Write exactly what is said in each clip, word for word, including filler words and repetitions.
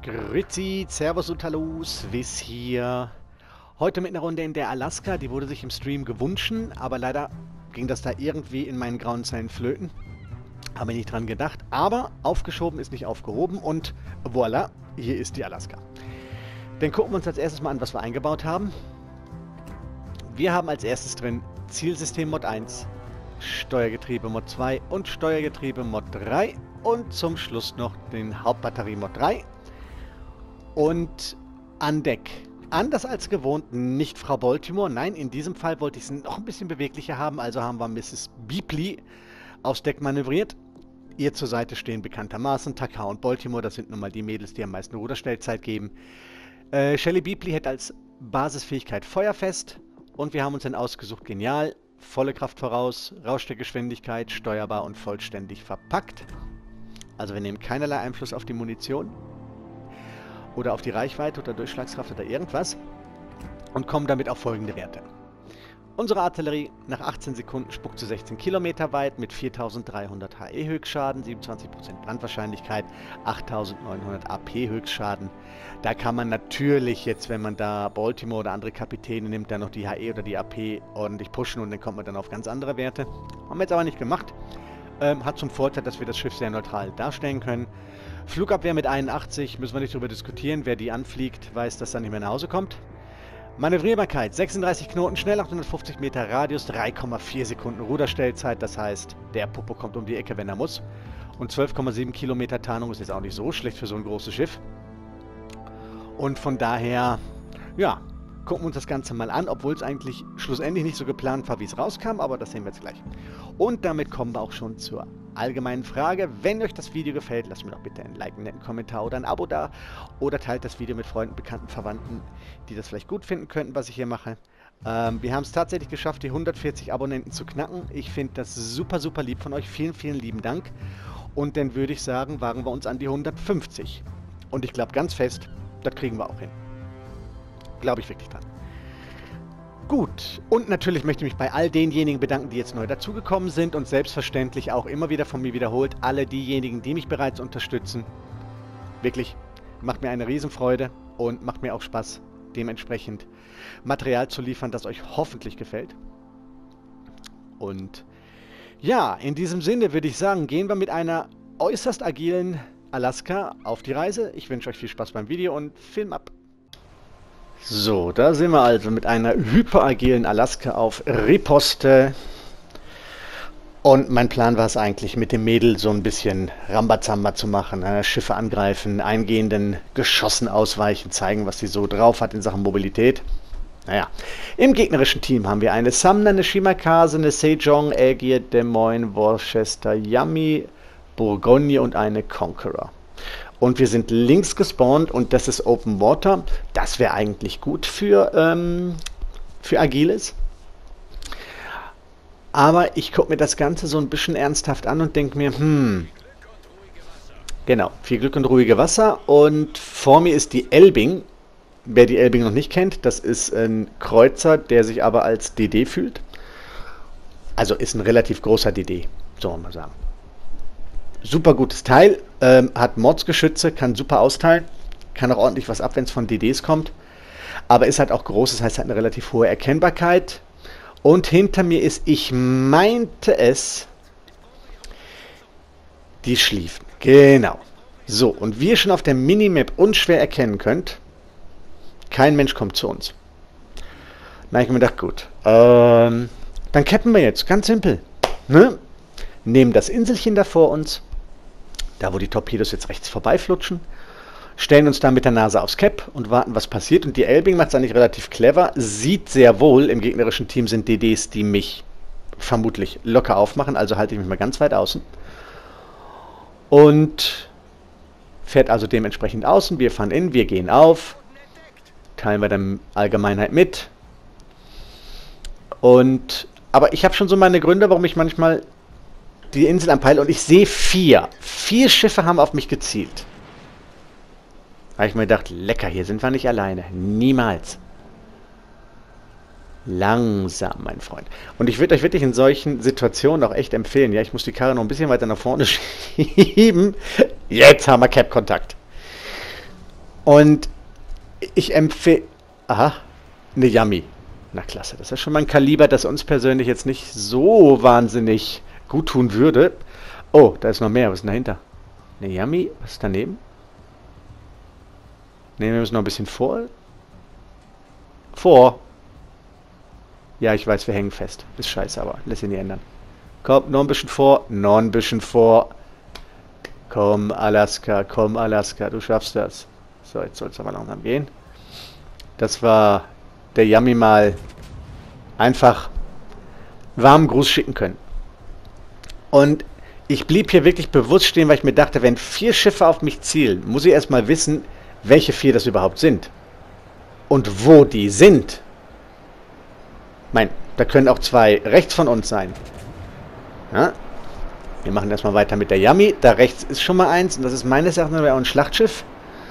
Grüezi, Servus und Hallo, Swiss hier. Heute mit einer Runde in der Alaska, die wurde sich im Stream gewünscht, aber leider ging das da irgendwie in meinen grauen Zellen flöten. Habe ich nicht dran gedacht, aber aufgeschoben ist nicht aufgehoben und voilà, hier ist die Alaska. Dann gucken wir uns als erstes mal an, was wir eingebaut haben. Wir haben als erstes drin Zielsystem Mod eins, Steuergetriebe Mod zwei und Steuergetriebe Mod drei und zum Schluss noch den Hauptbatterie Mod drei. Und an Deck, anders als gewohnt, nicht Frau Baltimore, nein, in diesem Fall wollte ich es noch ein bisschen beweglicher haben, also haben wir Misses Beepley aufs Deck manövriert. Ihr zur Seite stehen bekanntermaßen Taka und Baltimore, das sind nun mal die Mädels, die am meisten Ruderstellzeit geben. Äh, Shelley Beepley hätte als Basisfähigkeit feuerfest und wir haben uns dann ausgesucht, genial, volle Kraft voraus, Rauschteckergeschwindigkeit, steuerbar und vollständig verpackt. Also wir nehmen keinerlei Einfluss auf die Munition oder auf die Reichweite oder Durchschlagskraft oder irgendwas und kommen damit auf folgende Werte. Unsere Artillerie nach achtzehn Sekunden spuckt zu sechzehn Kilometer weit mit viertausenddreihundert H E Höchstschaden, siebenundzwanzig Prozent Brandwahrscheinlichkeit, achttausendneunhundert A P Höchstschaden. Da kann man natürlich jetzt, wenn man da Baltimore oder andere Kapitäne nimmt, dann noch die H E oder die A P ordentlich pushen und dann kommt man dann auf ganz andere Werte. Haben wir jetzt aber nicht gemacht. Ähm, hat zum Vorteil, dass wir das Schiff sehr neutral darstellen können. Flugabwehr mit einundachtzig, müssen wir nicht darüber diskutieren. Wer die anfliegt, weiß, dass er nicht mehr nach Hause kommt. Manövrierbarkeit, sechsunddreißig Knoten schnell, achthundertfünfzig Meter Radius, drei Komma vier Sekunden Ruderstellzeit. Das heißt, der Popo kommt um die Ecke, wenn er muss. Und zwölf Komma sieben Kilometer Tarnung ist jetzt auch nicht so schlecht für so ein großes Schiff. Und von daher, ja, gucken wir uns das Ganze mal an, obwohl es eigentlich schlussendlich nicht so geplant war, wie es rauskam, aber das sehen wir jetzt gleich. Und damit kommen wir auch schon zur allgemeinen Frage. Wenn euch das Video gefällt, lasst mir doch bitte ein Like, einen netten Kommentar oder ein Abo da. Oder teilt das Video mit Freunden, Bekannten, Verwandten, die das vielleicht gut finden könnten, was ich hier mache. Ähm, wir haben es tatsächlich geschafft, die hundertvierzig Abonnenten zu knacken. Ich finde das super, super lieb von euch. Vielen, vielen lieben Dank. Und dann würde ich sagen, wagen wir uns an die hundertfünfzig. Und ich glaube ganz fest, das kriegen wir auch hin. Glaube ich wirklich dran. Gut, und natürlich möchte ich mich bei all denjenigen bedanken, die jetzt neu dazugekommen sind und selbstverständlich auch immer wieder von mir wiederholt, alle diejenigen, die mich bereits unterstützen. Wirklich, macht mir eine Riesenfreude und macht mir auch Spaß, dementsprechend Material zu liefern, das euch hoffentlich gefällt. Und ja, in diesem Sinne würde ich sagen, gehen wir mit einer äußerst agilen Alaska auf die Reise. Ich wünsche euch viel Spaß beim Video und Film ab. So, da sind wir also mit einer hyperagilen Alaska auf Riposte. Und mein Plan war es eigentlich, mit dem Mädel so ein bisschen Rambazamba zu machen. Äh, Schiffe angreifen, eingehenden Geschossen ausweichen, zeigen, was sie so drauf hat in Sachen Mobilität. Naja, im gegnerischen Team haben wir eine Sumner, eine Shimakaze, eine Sejong, Aegir, Des Moines, Worcester, Yami, Bourgogne und eine Conqueror. Und wir sind links gespawnt und das ist Open Water. Das wäre eigentlich gut für, ähm, für Agiles. Aber ich gucke mir das Ganze so ein bisschen ernsthaft an und denke mir, hm, genau, viel Glück und ruhige Wasser. Und vor mir ist die Elbing. Wer die Elbing noch nicht kennt, das ist ein Kreuzer, der sich aber als D D fühlt. Also ist ein relativ großer D D, so wollen wir mal sagen. Super gutes Teil, ähm, hat Mordsgeschütze, kann super austeilen, kann auch ordentlich was ab, wenn es von D Ds kommt. Aber ist halt auch groß, das heißt, hat eine relativ hohe Erkennbarkeit. Und hinter mir ist, ich meinte es, die Schlieffen. Genau. So, und wie ihr schon auf der Minimap unschwer erkennen könnt, kein Mensch kommt zu uns. Na, ich habe mir gedacht, gut, ähm, dann cappen wir jetzt, ganz simpel. Ne? Nehmen das Inselchen da vor uns, da wo die Torpedos jetzt rechts vorbeiflutschen, stellen uns da mit der Nase aufs Cap und warten, was passiert. Und die Elbing macht es eigentlich relativ clever, sieht sehr wohl, im gegnerischen Team sind D Ds, die mich vermutlich locker aufmachen, also halte ich mich mal ganz weit außen. Und fährt also dementsprechend außen, wir fahren in, wir gehen auf, teilen wir der Allgemeinheit mit. Und, aber ich habe schon so meine Gründe, warum ich manchmal die Insel anpeile und ich sehe vier. Vier Schiffe haben auf mich gezielt. Da habe ich mir gedacht, lecker, hier sind wir nicht alleine. Niemals. Langsam, mein Freund. Und ich würde euch wirklich in solchen Situationen auch echt empfehlen, ja, ich muss die Karre noch ein bisschen weiter nach vorne schieben. Jetzt haben wir Cap-Kontakt. Und ich empfehle... Aha, eine Yami. Na klasse, das ist schon mal ein Kaliber, das uns persönlich jetzt nicht so wahnsinnig gut tun würde. Oh, da ist noch mehr. Was ist denn dahinter? Eine Yami? Was ist daneben? Ne, wir müssen noch ein bisschen vor. Vor. Ja, ich weiß, wir hängen fest. Ist scheiße, aber lässt sich nicht ändern. Komm, noch ein bisschen vor. Noch ein bisschen vor. Komm, Alaska, komm, Alaska, du schaffst das. So, jetzt soll es aber langsam gehen. Das war der Yami mal einfach warmen Gruß schicken können. Und ich blieb hier wirklich bewusst stehen, weil ich mir dachte, wenn vier Schiffe auf mich zielen, muss ich erstmal wissen, welche vier das überhaupt sind. Und wo die sind. Mein, da können auch zwei rechts von uns sein. Ja? Wir machen erstmal weiter mit der Yami. Da rechts ist schon mal eins und das ist meines Erachtens auch ein Schlachtschiff.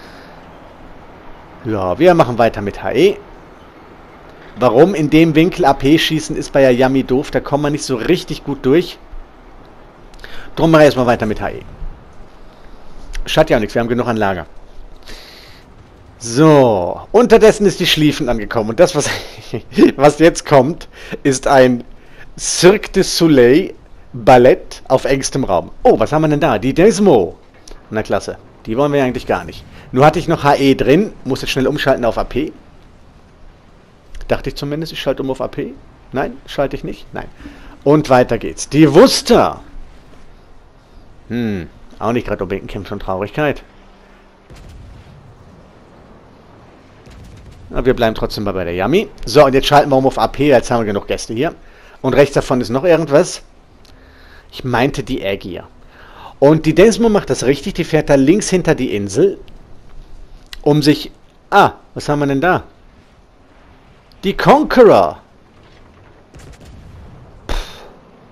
Ja, wir machen weiter mit H E. Warum in dem Winkel A P schießen ist bei der Yami doof. Da kommt man nicht so richtig gut durch. Drum machen wir erstmal weiter mit H E. Schadet ja auch nichts, wir haben genug an Lager. So, unterdessen ist die Schlieffen angekommen. Und das, was, was jetzt kommt, ist ein Cirque du Soleil Ballett auf engstem Raum. Oh, was haben wir denn da? Die Desmo. Na klasse, die wollen wir eigentlich gar nicht. Nur hatte ich noch H E drin, muss jetzt schnell umschalten auf A P. Dachte ich zumindest, ich schalte um auf A P. Nein, schalte ich nicht. Nein. Und weiter geht's. Die Worcester. Hm, auch nicht gerade unbedingt ein Kämpf von Traurigkeit. Aber wir bleiben trotzdem mal bei der Yami. So, und jetzt schalten wir um auf A P. Jetzt haben wir genug Gäste hier. Und rechts davon ist noch irgendwas. Ich meinte die Aegir. Und die Desmo macht das richtig. Die fährt da links hinter die Insel. Um sich... Ah, was haben wir denn da? Die Conqueror. Pff.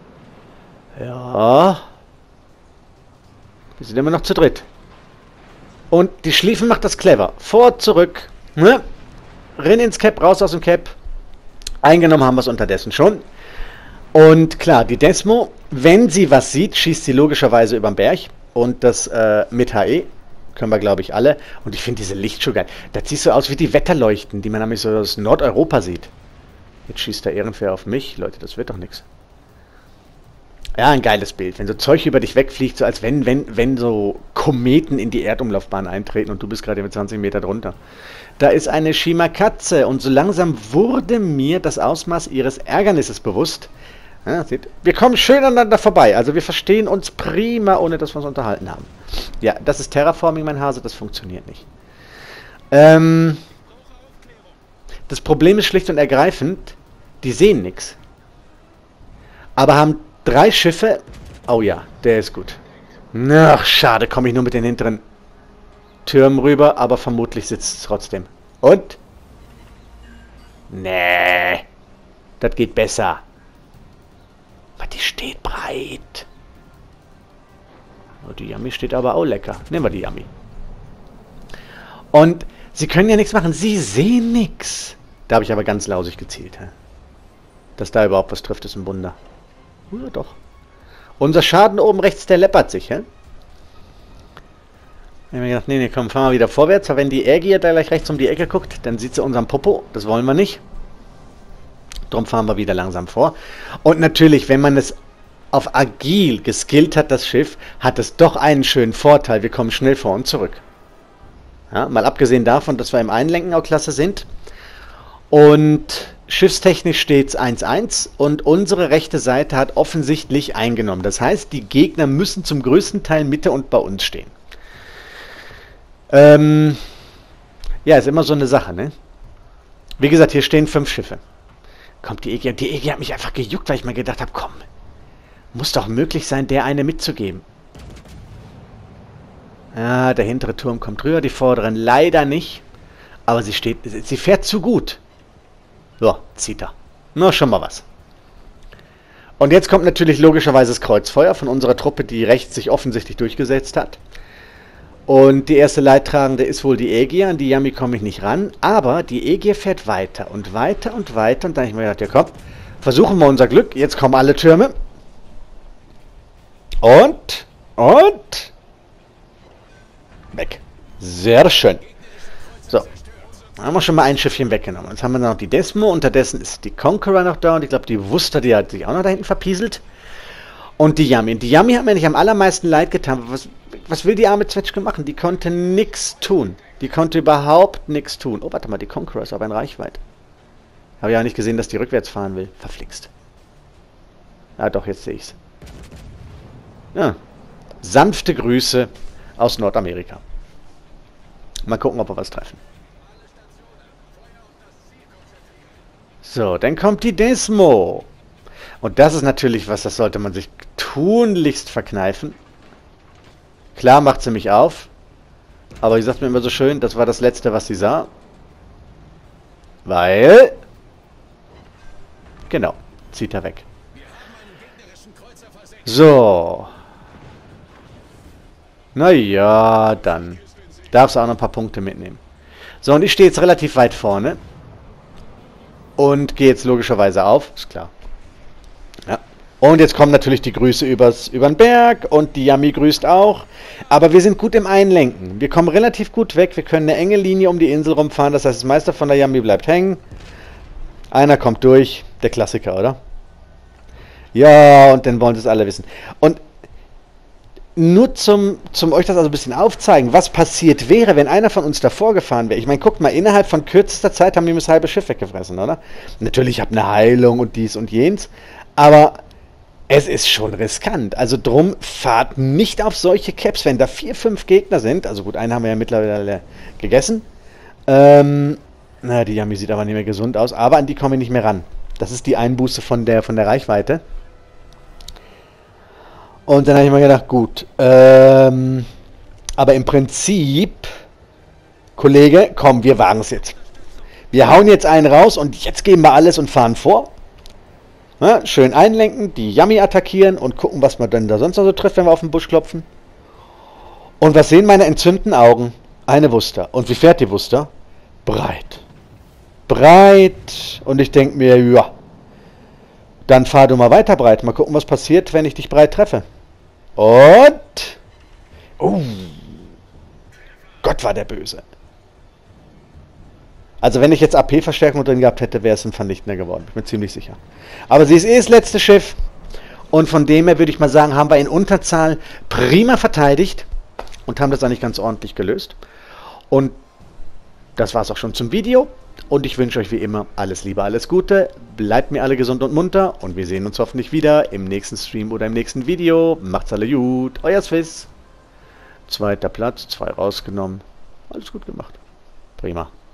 Ja. Wir sind immer noch zu dritt. Und die Schlieffen macht das clever. Vor, zurück. Ne? Rein ins Cap, raus aus dem Cap. Eingenommen haben wir es unterdessen schon. Und klar, die Desmo, wenn sie was sieht, schießt sie logischerweise über den Berg. Und das äh, mit H E. Können wir, glaube ich, alle. Und ich finde diese Lichtshow geil. Das sieht so aus wie die Wetterleuchten, die man nämlich so aus Nordeuropa sieht. Jetzt schießt da irgendwer auf mich. Leute, das wird doch nichts. Ja, ein geiles Bild. Wenn so Zeug über dich wegfliegt, so als wenn, wenn, wenn so Kometen in die Erdumlaufbahn eintreten und du bist gerade mit zwanzig Meter drunter. Da ist eine Shima-Katze und so langsam wurde mir das Ausmaß ihres Ärgernisses bewusst. Ja, seht, wir kommen schön aneinander vorbei. Also wir verstehen uns prima, ohne dass wir uns unterhalten haben. Ja, das ist Terraforming, mein Hase, das funktioniert nicht. Ähm, das Problem ist schlicht und ergreifend, die sehen nichts. Aber haben drei Schiffe. Oh ja, der ist gut. Ach, schade, komme ich nur mit den hinteren Türmen rüber, aber vermutlich sitzt es trotzdem. Und? Nee, das geht besser. Aber die steht breit. Oh, die Yami steht aber auch lecker. Nehmen wir die Yami. Und sie können ja nichts machen. Sie sehen nichts. Da habe ich aber ganz lausig gezielt. Hä? Dass da überhaupt was trifft, ist ein Wunder. Ja, doch. Unser Schaden oben rechts, der läppert sich. Hä? Ich habe mir gedacht, nee, nee, komm, fahren wir wieder vorwärts. Aber wenn die Aegir da gleich rechts um die Ecke guckt, dann sieht sie unseren Popo. Das wollen wir nicht. Darum fahren wir wieder langsam vor. Und natürlich, wenn man es auf agil geskillt hat, das Schiff, hat es doch einen schönen Vorteil. Wir kommen schnell vor und zurück. Ja, mal abgesehen davon, dass wir im Einlenken auch klasse sind. Und schiffstechnisch steht es eins eins und unsere rechte Seite hat offensichtlich eingenommen. Das heißt, die Gegner müssen zum größten Teil Mitte und bei uns stehen. Ähm, ja, ist immer so eine Sache, ne? Wie gesagt, hier stehen fünf Schiffe. Kommt die Aegir. Die Aegir hat mich einfach gejuckt, weil ich mir gedacht habe, komm, muss doch möglich sein, der eine mitzugeben. Ja, der hintere Turm kommt rüber, die vorderen leider nicht. Aber sie steht, sie fährt zu gut. So, zieht er. Na, schon mal was. Und jetzt kommt natürlich logischerweise das Kreuzfeuer von unserer Truppe, die rechts sich offensichtlich durchgesetzt hat. Und die erste Leidtragende ist wohl die Aegir, an die Yami komme ich nicht ran. Aber die Aegir fährt weiter und weiter und weiter. Und dann habe ich mir gedacht, ja komm, versuchen wir unser Glück. Jetzt kommen alle Türme. Und, und, weg. Sehr schön. Haben wir schon mal ein Schiffchen weggenommen. Jetzt haben wir noch die Desmo. Unterdessen ist die Conqueror noch da. Und ich glaube, die Worcester, die hat sich auch noch da hinten verpieselt. Und die Yami. Die Yami hat mir nicht am allermeisten leid getan. Was, was will die arme Zwetschge machen? Die konnte nichts tun. Die konnte überhaupt nichts tun. Oh, warte mal, die Conqueror ist aber in Reichweite. Habe ja auch nicht gesehen, dass die rückwärts fahren will. Verflixt. Ja, doch, jetzt sehe ich's. Ja. Sanfte Grüße aus Nordamerika. Mal gucken, ob wir was treffen. So, dann kommt die Desmo. Und das ist natürlich was, das sollte man sich tunlichst verkneifen. Klar macht sie mich auf. Aber sie sagt mir immer so schön, das war das Letzte, was sie sah. Weil... Genau, zieht er weg. So. Naja, dann darfst du auch noch ein paar Punkte mitnehmen. So, und ich stehe jetzt relativ weit vorne. Und gehe jetzt logischerweise auf. Ist klar. Ja. Und jetzt kommen natürlich die Grüße übers, über den Berg. Und die Yami grüßt auch. Aber wir sind gut im Einlenken. Wir kommen relativ gut weg. Wir können eine enge Linie um die Insel rumfahren. Das heißt, das Meister von der Yami bleibt hängen. Einer kommt durch. Der Klassiker, oder? Ja, und dann wollen sie es alle wissen. Und nur zum, zum euch das also ein bisschen aufzeigen, was passiert wäre, wenn einer von uns davor gefahren wäre. Ich meine, guckt mal, innerhalb von kürzester Zeit haben die mir das halbe Schiff weggefressen, oder? Natürlich, ich habe eine Heilung und dies und jenes, aber es ist schon riskant. Also drum, fahrt nicht auf solche Caps, wenn da vier, fünf Gegner sind. Also gut, einen haben wir ja mittlerweile gegessen. Ähm, na, die Yami sieht aber nicht mehr gesund aus, aber an die komme ich nicht mehr ran. Das ist die Einbuße von der, von der Reichweite. Und dann habe ich mir gedacht, gut, ähm, aber im Prinzip, Kollege, komm, wir wagen es jetzt. Wir hauen jetzt einen raus und jetzt geben wir alles und fahren vor. Na, schön einlenken, die Yami attackieren und gucken, was man dann da sonst noch so trifft, wenn wir auf den Busch klopfen. Und was sehen meine entzündeten Augen? Eine Worcester. Und wie fährt die Worcester? Breit. Breit. Und ich denke mir, ja, dann fahr du mal weiter breit. Mal gucken, was passiert, wenn ich dich breit treffe. Und... Oh. Gott, war der böse. Also wenn ich jetzt A P-Verstärkung drin gehabt hätte, wäre es ein Vernichtender geworden. Ich bin ziemlich sicher. Aber sie ist eh das letzte Schiff. Und von dem her würde ich mal sagen, haben wir in Unterzahl prima verteidigt. Und haben das eigentlich ganz ordentlich gelöst. Und das war es auch schon zum Video. Und ich wünsche euch wie immer alles Liebe, alles Gute. Bleibt mir alle gesund und munter. Und wir sehen uns hoffentlich wieder im nächsten Stream oder im nächsten Video. Macht's alle gut. Euer Swiss. Zweiter Platz, zwei rausgenommen. Alles gut gemacht. Prima.